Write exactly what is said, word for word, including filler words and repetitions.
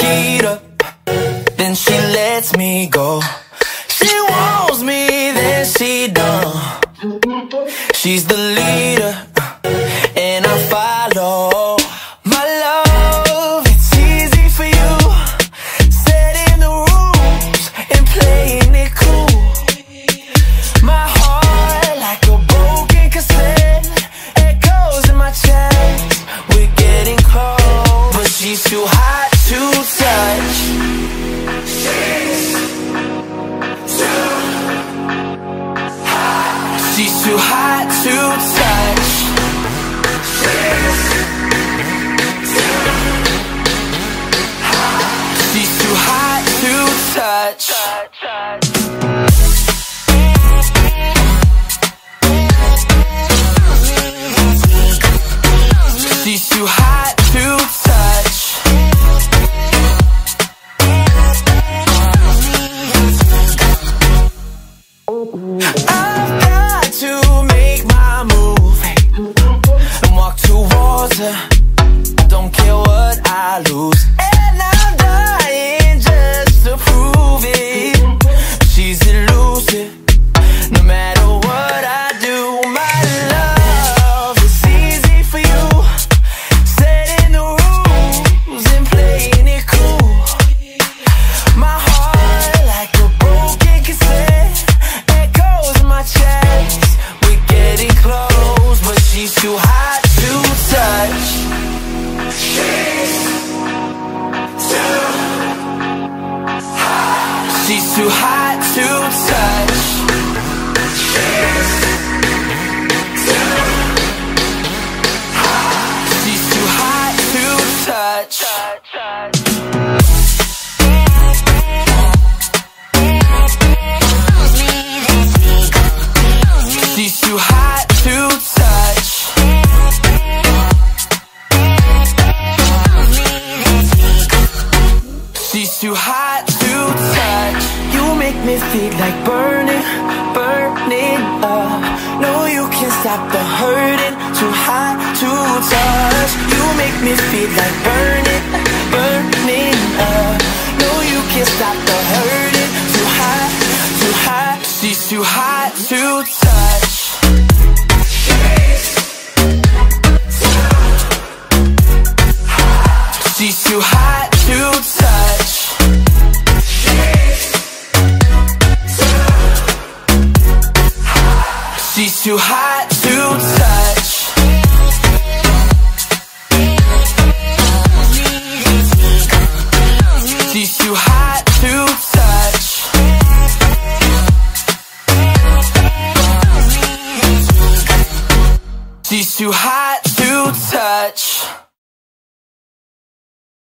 feet up, then she lets me go. She wants me, then she don't. She's the leader, and I follow. My love, it's easy for you, setting the rules and playing it cool. My heart like a broken cassette, echoes in my chest. We're getting close, but she's too hot to touch. She's too hot. She's too hot to touch. She's She's too hot to touch. She's too hot to touch. I've got to make my move and walk towards her. Don't care what I lose, and I'm dying just to prove it. She's elusive, no matter what I do. My love is easy for you, setting the rules and playing it cool. My heart like a broken cassette, echoes in my chest. We're getting close, but she's too hot to touch. She's too hot. She's too hot to touch. She's too hot. She's too hot to touch. She's too hot to touch. She's too hot to touch. You make me feel like burning, burning up. No, you can't stop the hurting. Too hot to touch. You make me feel like burning, burning up. No, you can't stop the hurting. Too hot, too hot. She's too hot to touch. She's too hot to touch. She's too hot to touch. She's too hot to touch. She's too hot.